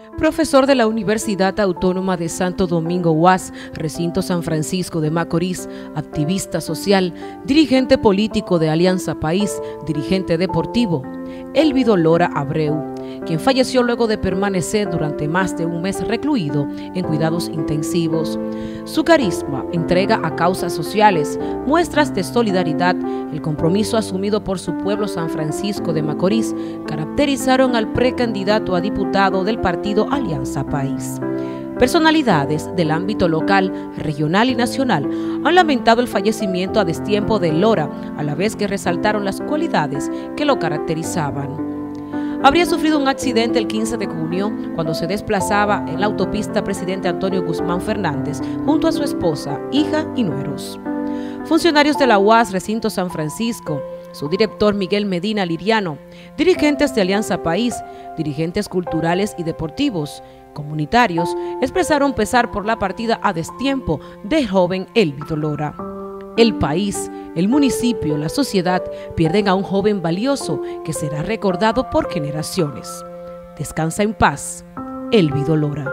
Profesor de la Universidad Autónoma de Santo Domingo UAS, recinto San Francisco de Macorís, activista social, dirigente político de Alianza País, dirigente deportivo, Elvido Lora Abreu, quien falleció luego de permanecer durante más de un mes recluido en cuidados intensivos. Su carisma, entrega a causas sociales, muestras de solidaridad, el compromiso asumido por su pueblo San Francisco de Macorís, caracterizaron al precandidato a diputado del partido Alianza País. Personalidades del ámbito local, regional y nacional han lamentado el fallecimiento a destiempo de Lora, a la vez que resaltaron las cualidades que lo caracterizaban. Habría sufrido un accidente el 15 de junio cuando se desplazaba en la autopista Presidente Antonio Guzmán Fernández junto a su esposa, hija y nueros. Funcionarios de la UAS Recinto San Francisco, su director Miguel Medina Liriano, dirigentes de Alianza País, dirigentes culturales y deportivos, comunitarios, expresaron pesar por la partida a destiempo del joven Elvido Lora. El país, el municipio, la sociedad pierden a un joven valioso que será recordado por generaciones. Descansa en paz, Elvido Lora.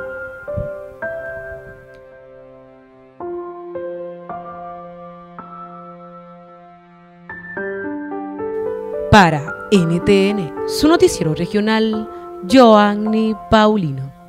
Para NTN, su noticiero regional, Joanny Paulino.